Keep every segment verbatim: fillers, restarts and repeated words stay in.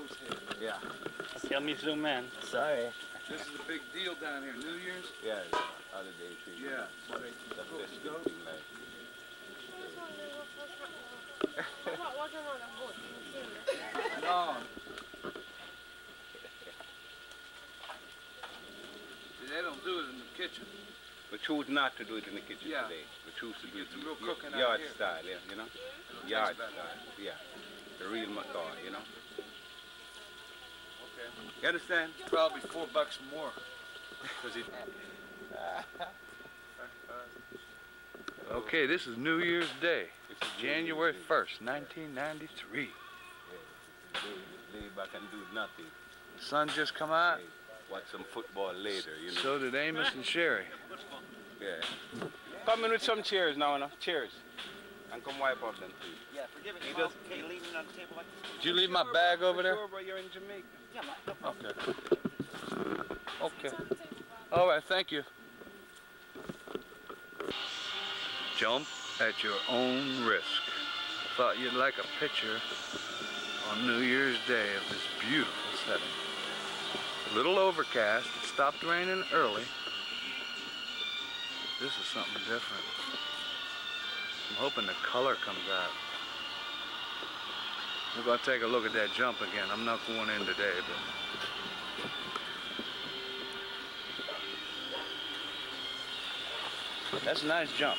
Joe's head. Yeah. Tell me zoom in. Sorry. This is a big deal down here. New Year's? Yeah, holiday season. Yeah. So they The go, festive go. thing, like. No. They don't do it in the kitchen. We choose not to do it in the kitchen Yeah. today. We choose to do it Get the real cooking out yard here. style, yeah, you know? Yard better. style, yeah. The real macaw, you know? Okay. You understand? Probably four bucks more. Cause it. Okay, this is New Year's Day. This is January New Year's Day. first, nineteen ninety-three. Yeah. Lay, lay back and do nothing. The sun just come out. Hey, watch some football later, you know? So did Amos and Sherry. Yeah. Come in with some chairs now, no? Cheers. And come wipe off them, please. Yeah, forgive me. He Well, does- can you leave it on the table like this? Did you leave my bag over there? Sure, bro, you're in Jamaica. Yeah, no problem. Okay. Okay. All right, thank you. Jump at your own risk. Thought you'd like a picture on New Year's Day of this beautiful setting. A little overcast. It stopped raining early. This is something different. I'm hoping the color comes out. We're going to take a look at that jump again. I'm not going in today, but that's a nice jump.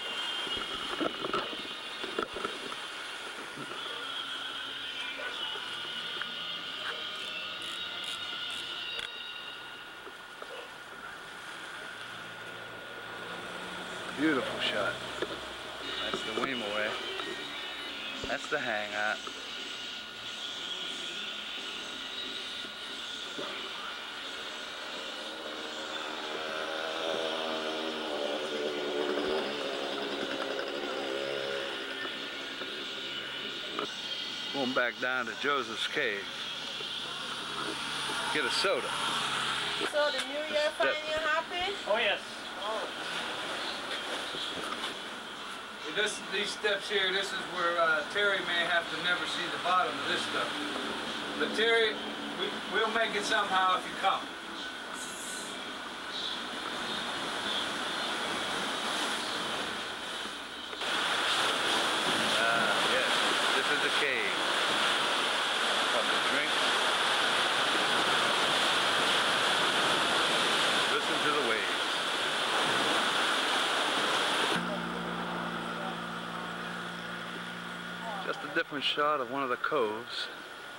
Beautiful shot. That's the Weemaway. That's the hangout. Going back down to Joseph's Cave. Get a soda. So the New Year find you happy? Oh yes. This, these steps here, this is where uh, Terry may have to never see the bottom of this stuff. But Terry, we, we'll make it somehow if you come. Ah, yes, this is the cave. Couple of drinks. Listen to the waves. Just a different shot of one of the coves.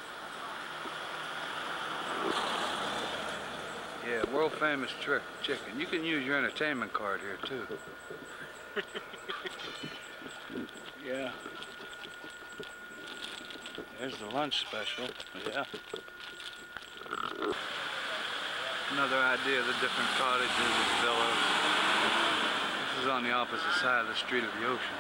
Yeah, world famous trick chicken. You can use your entertainment card here too. Yeah. There's the lunch special. Yeah. Another idea of the different cottages and villas. This is on the opposite side of the street of the ocean.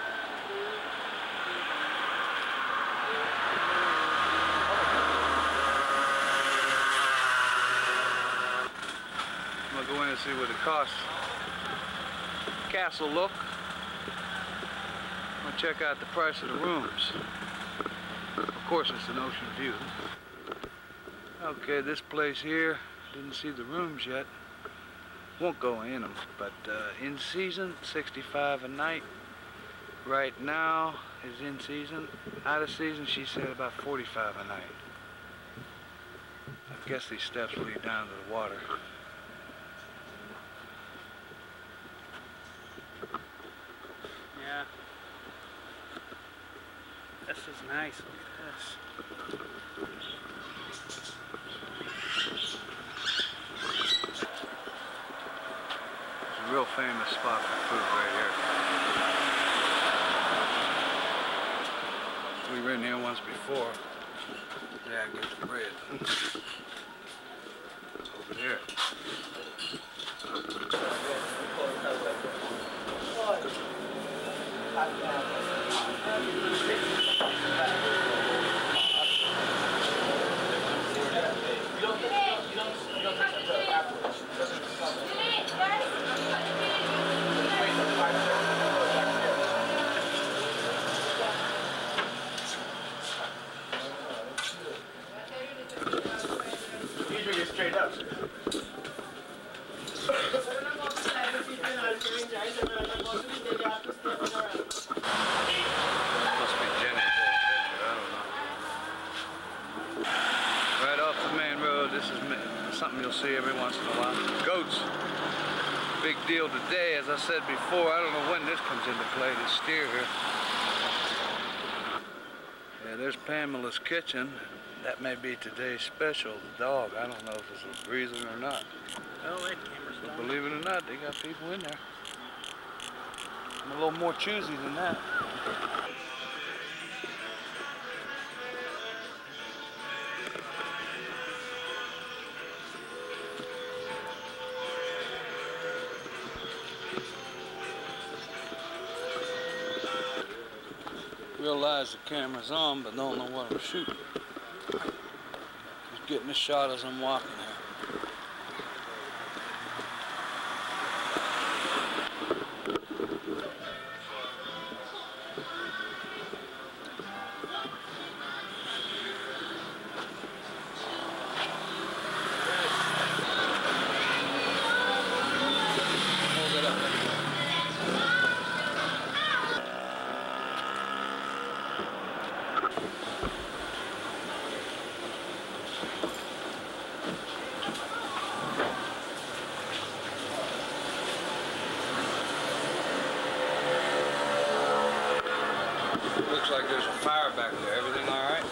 I'm gonna go in and see what it costs. Castle look. I'm gonna check out the price of the rooms. Of course, it's an ocean view. Okay, this place here, didn't see the rooms yet. Won't go in them, but uh, in season, sixty-five a night. Right now is in season. Out of season, she said about forty-five a night. I guess these steps lead down to the water. Yeah. This is nice. Look at this. It's a real famous spot for food right here. We were in here once before. Dad gets the bread. Over there. straight up. Must be Jenny's old picture, I don't know. Right off the main road, this is something you'll see every once in a while. Goats. Big deal today, as I said before. I don't know when this comes into play, this steer here. Yeah, there's Pamela's kitchen. That may be today's special, the dog. I don't know if it's a breathing or not. Oh, that camera's But done. believe it or not, they got people in there. I'm a little more choosy than that. Realize the camera's on, but don't know what I'm shooting. Just getting a shot as I'm walking here. Hold it up. Looks like there's a fire back there. Everything all right?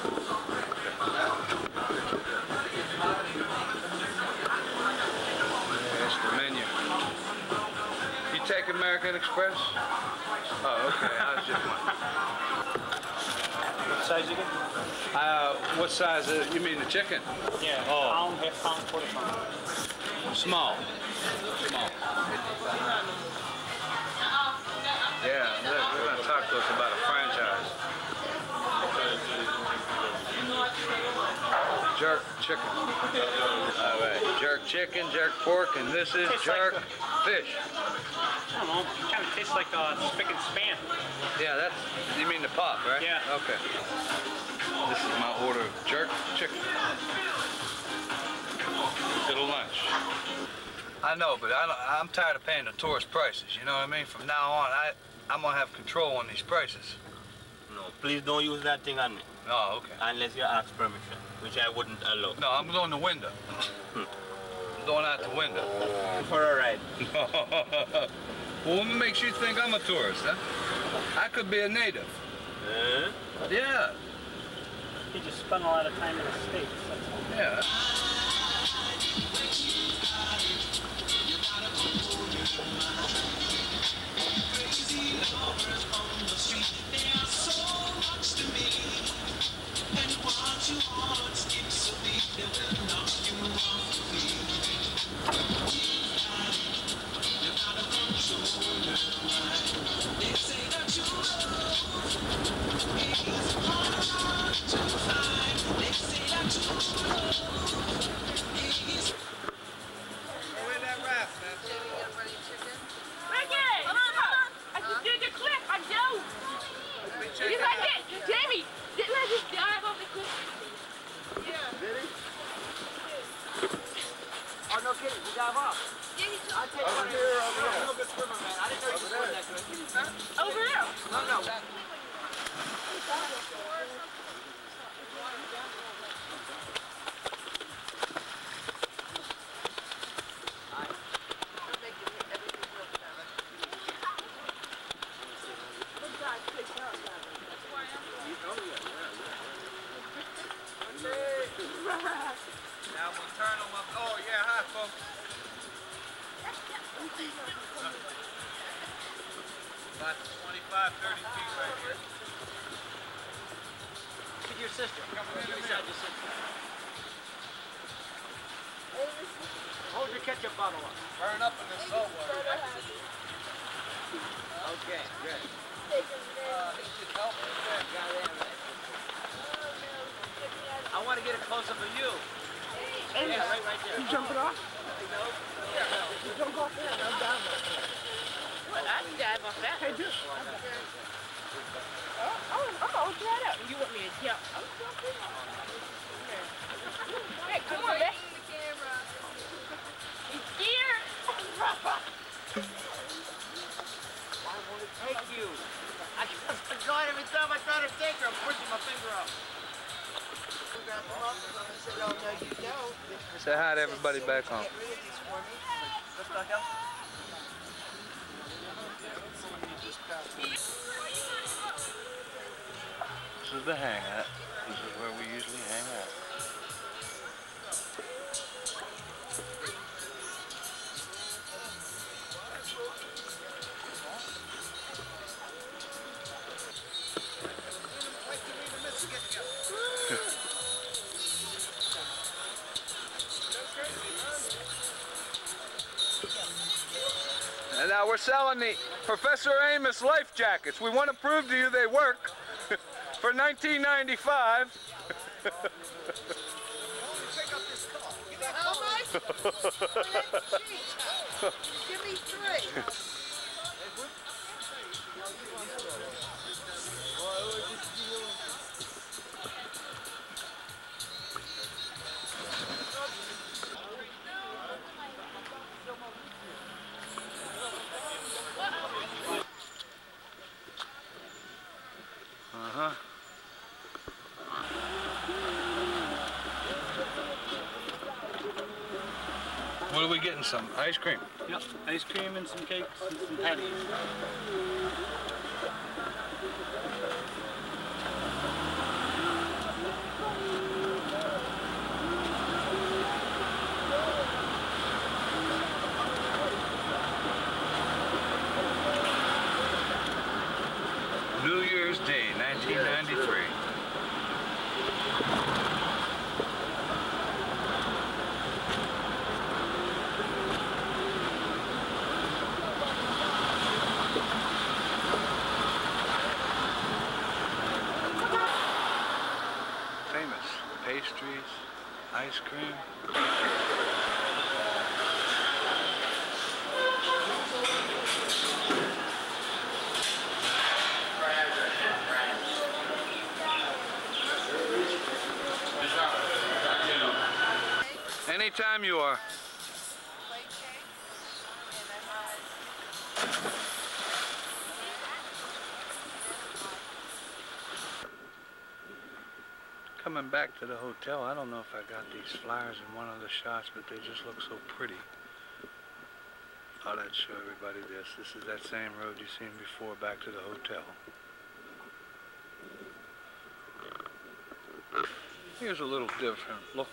There's the menu. You take American Express? Oh, okay. I was just wondering. What size you get? Uh, what size? Uh, you mean the chicken? Yeah, Oh. pound, half pound, quarter pound. Small. Small. Yeah, they're, they're going to talk to us about a franchise. Jerk chicken. All right, jerk chicken, jerk pork, and this is Tastes jerk like fish. I don't know, it kind of tastes like uh, spick and span. Yeah, that's, you mean the pot, right? Yeah. Okay. This is my order of jerk chicken. Little lunch. I know, but I don't, I'm tired of paying the tourist prices, you know what I mean? From now on, I, I'm going to have control on these prices. No, please don't use that thing on me. Oh, okay. Unless you ask permission, which I wouldn't allow. No, I'm going the window. I'm going out the window. For a ride. Well, what makes you think I'm a tourist, huh? I could be a native. Huh? Yeah, He just spent a lot of time in the States. That's all. yeah. Now we'll turn them up. Oh, yeah, hi, folks. About twenty-five, thirty feet right here. Look at your sister. Come in a minute. Your sister. Hold your ketchup bottle up. Burn up in this salt water. Okay, good. Uh, this should help. I want to get a close-up of you. Yeah, right, right there. You jump it off? You jump off there, no dive off there. What? I can dive off that. Hey, just. Oh, oh, oh, try it out. You want me to jump? I'm jumping. Hey, come on, man. Say hi to everybody back home. This is the hangout. This is where we usually hang out. And now we're selling the Professor Amos life jackets. We want to prove to you they work for nineteen ninety-five. How much? Give me three. Uh-huh. What are we getting? Some ice cream? Yep, ice cream and some cakes and some patties. New Year's Day, nineteen ninety-three. Famous pastries, ice cream. Anytime you are. Coming back to the hotel, I don't know if I got these flyers in one of the shots, but they just look so pretty. Thought I'd show everybody this. This is that same road you've seen before back to the hotel. Here's a little different look.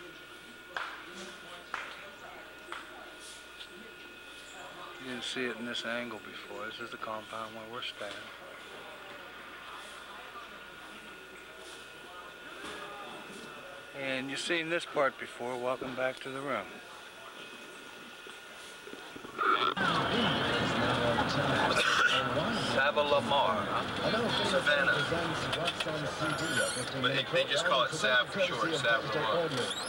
You didn't see it in this angle before. This is the compound where we're staying. And you've seen this part before. Welcome back to the room. Sava Lamar, huh? Savannah. But they, they just call it Sav for short, Sava Lamar.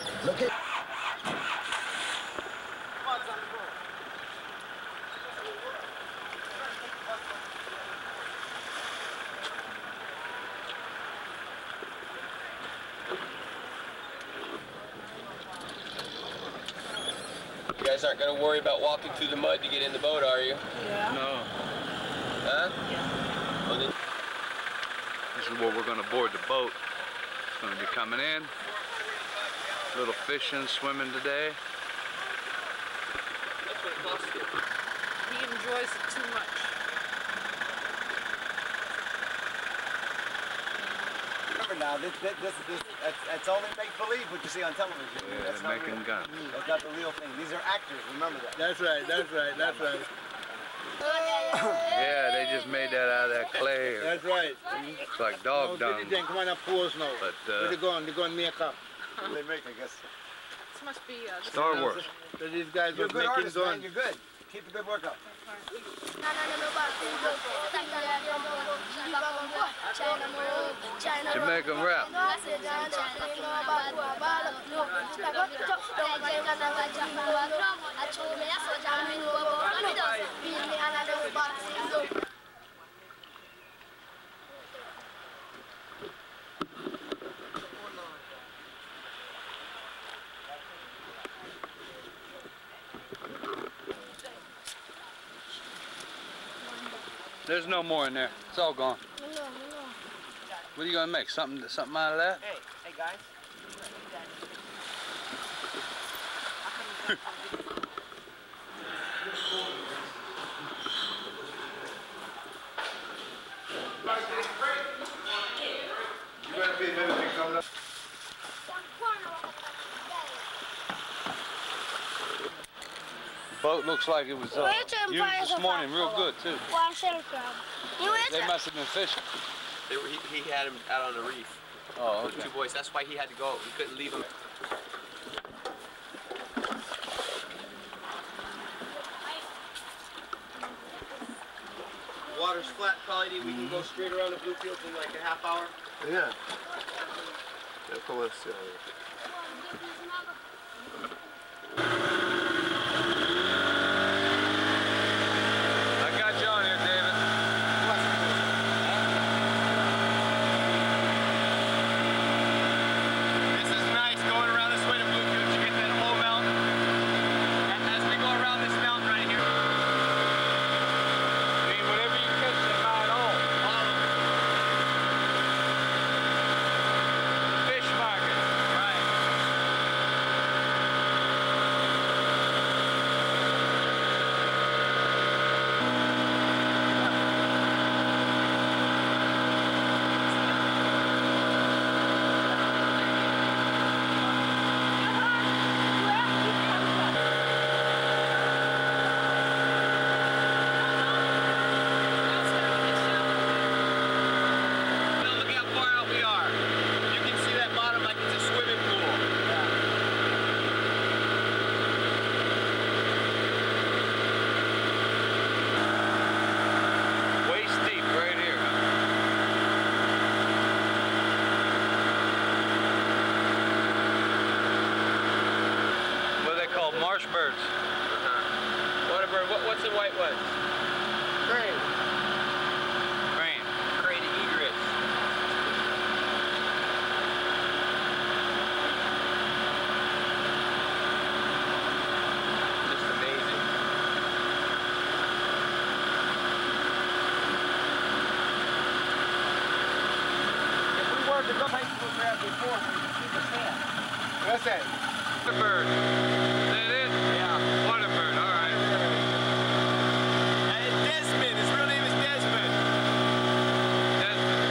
You guys aren't going to worry about walking through the mud to get in the boat, are you? Yeah. No. Huh? Yeah. Well, then This is where we're going to board the boat. It's going to be coming in. Little fishing, swimming today. that's what it costs you. He enjoys it too much. Remember now, this, this, this, this that's, that's only make-believe what you see on television. Yeah, That's not making real. guns. That's not the real thing. These are actors, remember that. That's right, that's right, that's right. Yeah, they just made that out of that clay. Or, That's right. looks like dog dung. Then come on up, pause now. But, Where uh, they going? They're going to make up. They make, I guess. This must be uh, this Star Wars. So these guys You're a were good making artist, man. guns. You're good. Keep the good work up. Jamaican rap. There's no more in there. It's all gone. What are you gonna make? Something, something out of that? Hey, hey guys. You better be a minute coming up. Boat looks like it was uh, used this morning, real good too. They must have been fishing. They were, he, he had him out on the reef. Oh, With okay. two boys. That's why he had to go. He couldn't leave him. Water's flat, probably we can go straight around the blue fields in like a half hour. Yeah. Yeah, pull this. Uh, I got you on here, David. This is nice going around this way to blue fields. You get that whole mountain. And as we go around this mountain right here. I mean, whatever you catch, they might own. All of it. Fish market. Right. Now look how far out we are. You can see that bottom like it's a swimming pool. Waist deep right here. What are they called? Marsh birds. What a bird. What, what's the white one? Crane. Crane egret. Just amazing. If we were to go place we grabbed before, we could see the sand. What's that? Water bird. Is that it? Yeah. Water bird, all right. And Desmond. His real name is Desmond. Desmond.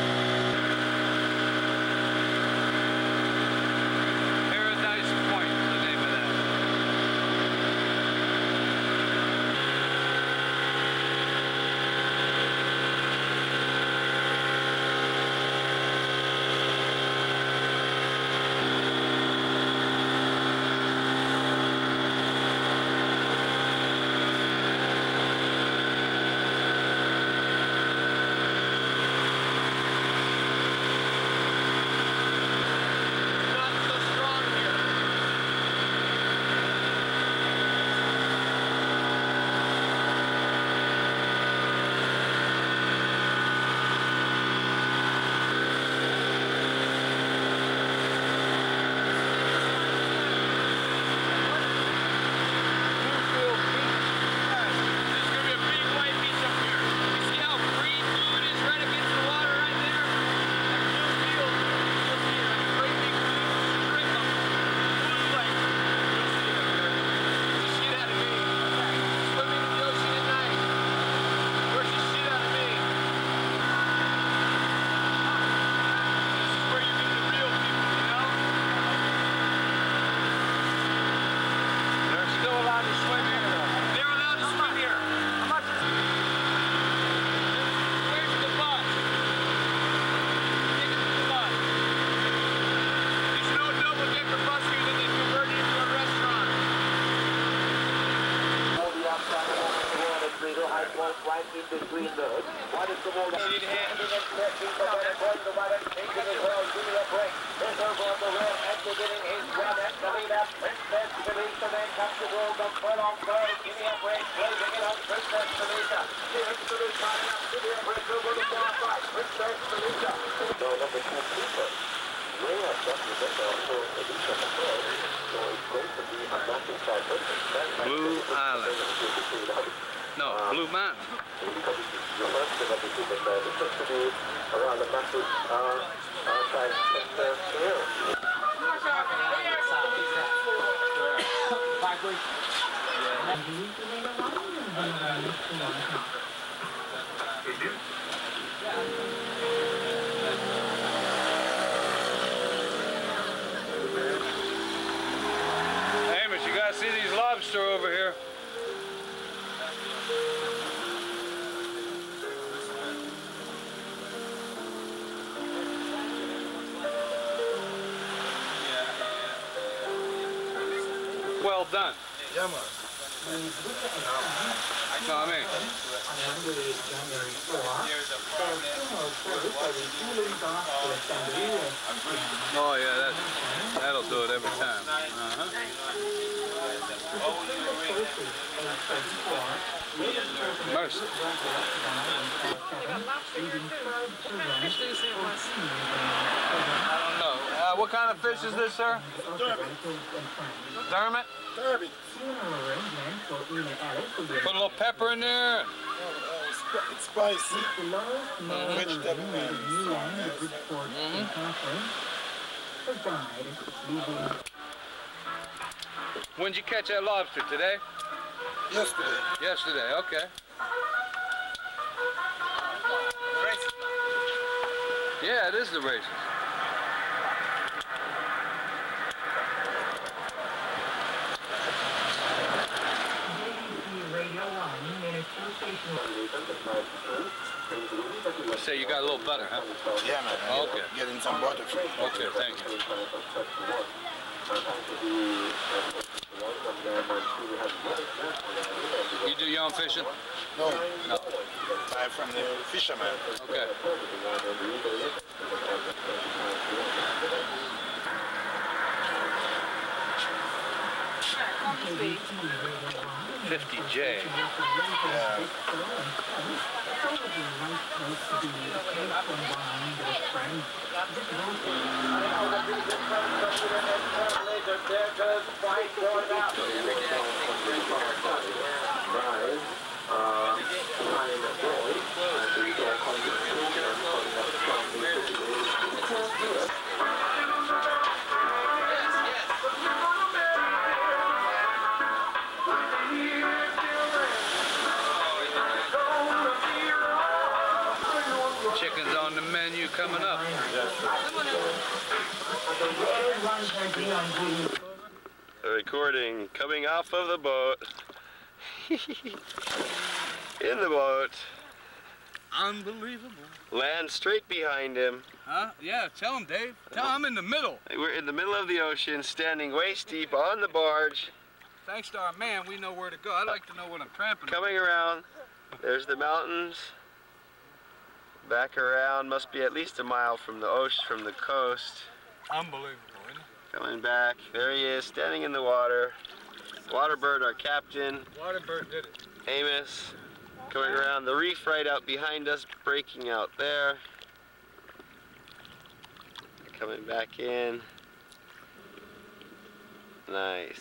Paradise Point is the name of that. Not so strong here. There's gonna be a big white beach up here. You see how green blue it is right against the water right there? That blue field. You'll see it like a great big string of blue like. You'll see it up there. It's the shit out of me. Swimming in the ocean at night. Where's the shit out of me? This is where you meet the real people, you know? They're still allowed to swim here though. They're allowed to swim here. How much is it? Where's the bus? Take it to the bus. There's no double-decker bus here that they converted into a restaurant. Need a hand? Blue Island. No, Blue Mountain. Amos, you gotta see these lobster over here. Well done. Yeah, man. No, I mean. Oh yeah, that that'll do it every time. Uh-huh. Mercy. I don't know. Uh, what kind of fish is this, sir? Dermot. Derby. Put a little pepper in there. It's spicy. Vegetable man. When'd you catch that lobster? Today? Yesterday. Yesterday, okay. Yeah, it is the races. You say you got a little butter, huh? Yeah, man. Oh, okay. Getting some butter. Okay, thank you. You do your own fishing? No. No. I'm from the fisherman. Okay. fifty J. Yeah. Chicken's on the menu coming up. A recording coming off of the boat. In the boat. Unbelievable. Land straight behind him. Huh? Yeah, tell him, Dave. Tell him I'm in the middle. We're in the middle of the ocean, standing waist deep on the barge. Thanks to our man, we know where to go. I like to know what I'm tramping. Coming around. There's the mountains. Back around, must be at least a mile from the ocean, from the coast. Unbelievable, isn't it? Coming back, there he is, standing in the water. Waterbird, our captain. Waterbird did it. Amos, coming around the reef right out behind us, breaking out there. Coming back in. Nice.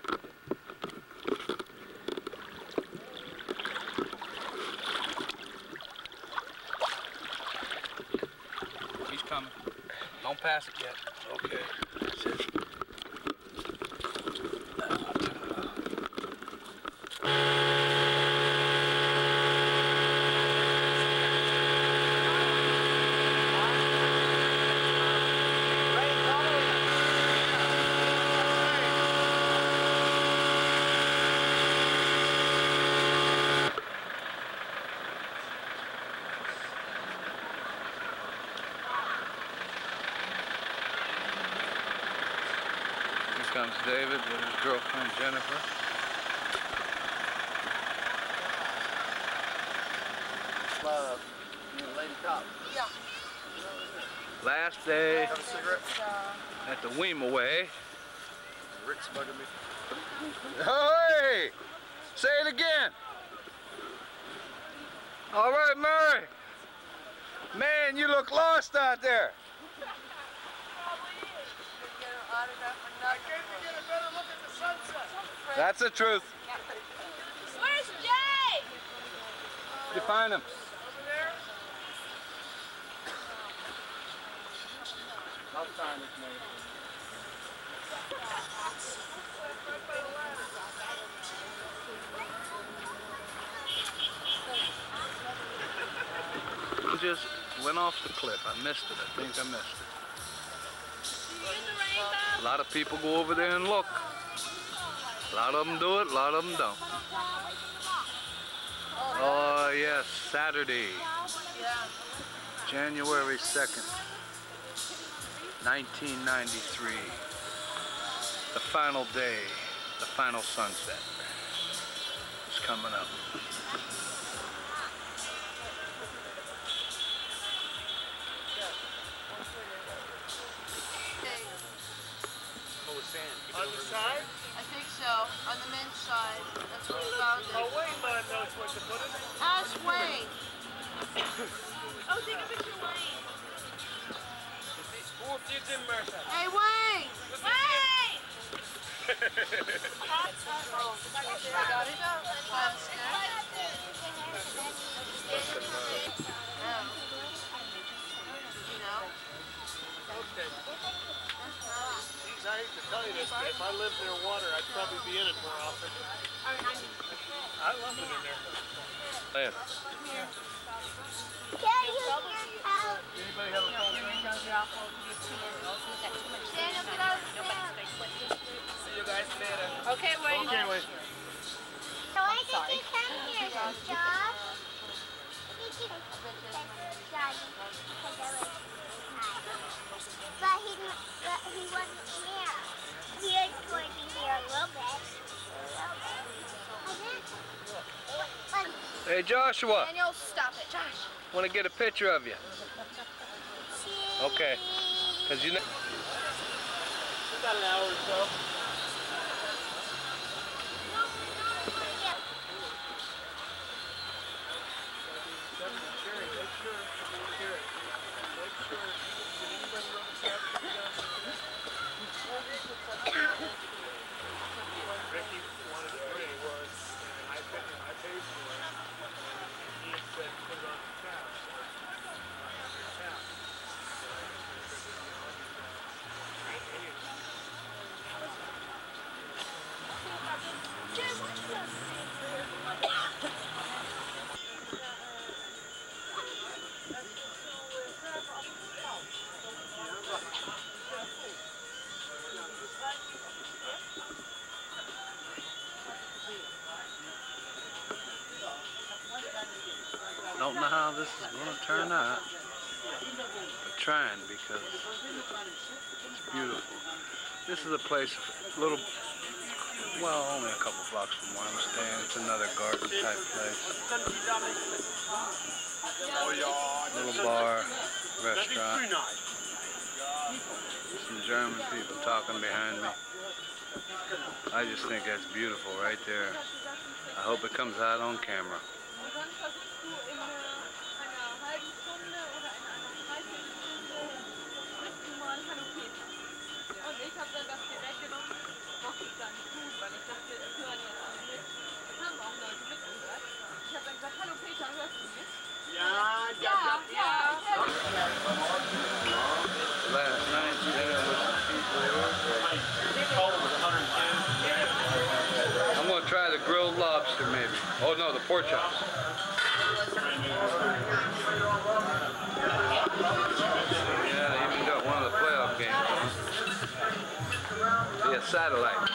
He's coming. Don't pass it yet. Okay. That's it. Comes David with his girlfriend Jennifer. Uh, Lady Cop. Yeah. Last day Have a cigarette? at the Weemaway. Rick's bugging me. Hey! Say it again. All right, Murray. Man, you look lost out there. That's the truth. Where's Jay? Define them. I'll sign this name. It just went off the cliff. I missed it. I think I missed it. A lot of people go over there and look. A lot of them do it, a lot of them don't. Oh yes, Saturday, January second, nineteen ninety-three. The final day, the final sunset is coming up. On the side? I think so. On the men's side. That's what we found it. Oh, Wayne man knows what to put it in. Ask Wayne. Oh, take a picture of Wayne. Who did the murder? Hey, Wayne! Wayne! Oh, I got it. Last You know? Okay. Geez, I hate to tell you this, but if I lived near water, I'd probably be in it more often. I love it in there. There. Anybody have a cold drink? See you guys later. Okay, Wayne. Okay, Wayne. So I think you come here, Josh. But he, but he wasn't here. He was going to here a little bit. A little bit. Hey Joshua, Daniel, stop it, Josh. want to get a picture of you? Okay, because you know. About an hour or so. Ricky wanted to bring was, and I paid, I paid for it, and he had said put it on the tab, so on your tab. Don't know how this is going to turn out, but trying because it's beautiful. This is a place, a little, well, only a couple blocks from where I'm staying. It's another garden type place. Little bar, restaurant. Some German people talking behind me. I just think that's beautiful right there. I hope it comes out on camera. Last night, dinner with some people here. I'm going to try the grilled lobster maybe. Oh no, the pork chops. Yeah, they even got one of the playoff games. Yeah, satellite.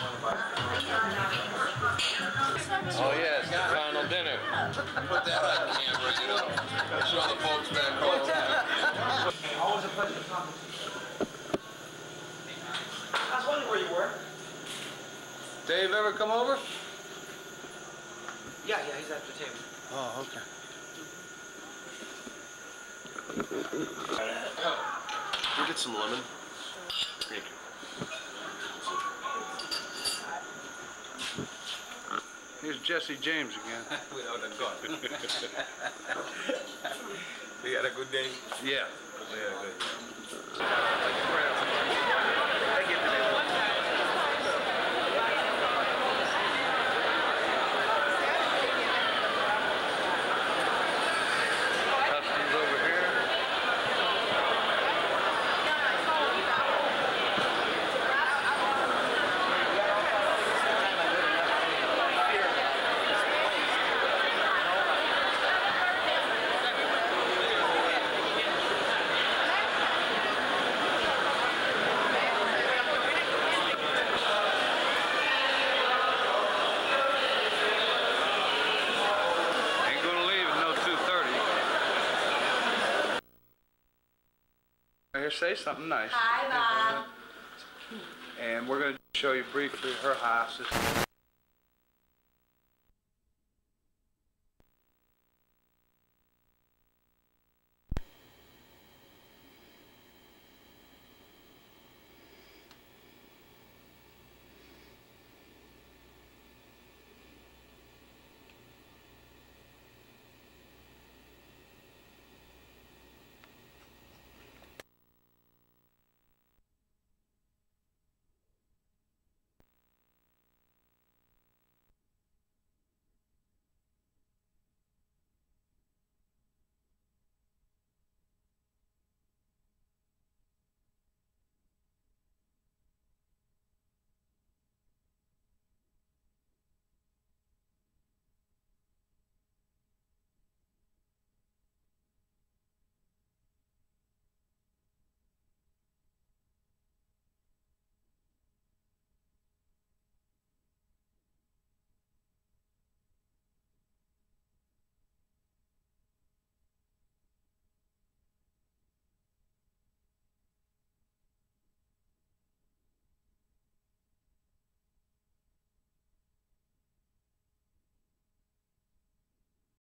Oh yes, the final dinner. Put that on camera, you know. Show the folks back home. Always a pleasure to talk with you. I was wondering where you were. Dave ever come over? Yeah, yeah, he's at the table. Oh, okay. Can we get some lemon? Thank you. Here's Jesse James again. Without a gun. We had a good day? Yeah. We had a good day. here, say something nice. Hi, Mom. And we're going to show you briefly her house. This